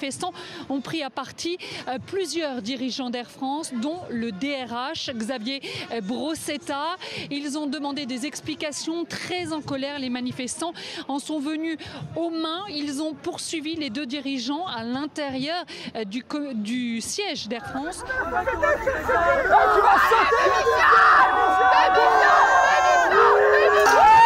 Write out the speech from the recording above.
manifestants ont pris à partie plusieurs dirigeants d'Air France, dont le DRH, Xavier Brossetta. Ils ont demandé des explications. Très en colère, les manifestants en sont venus aux mains. Ils ont poursuivi les deux dirigeants à l'intérieur du siège d'Air France. Tu vas sauter!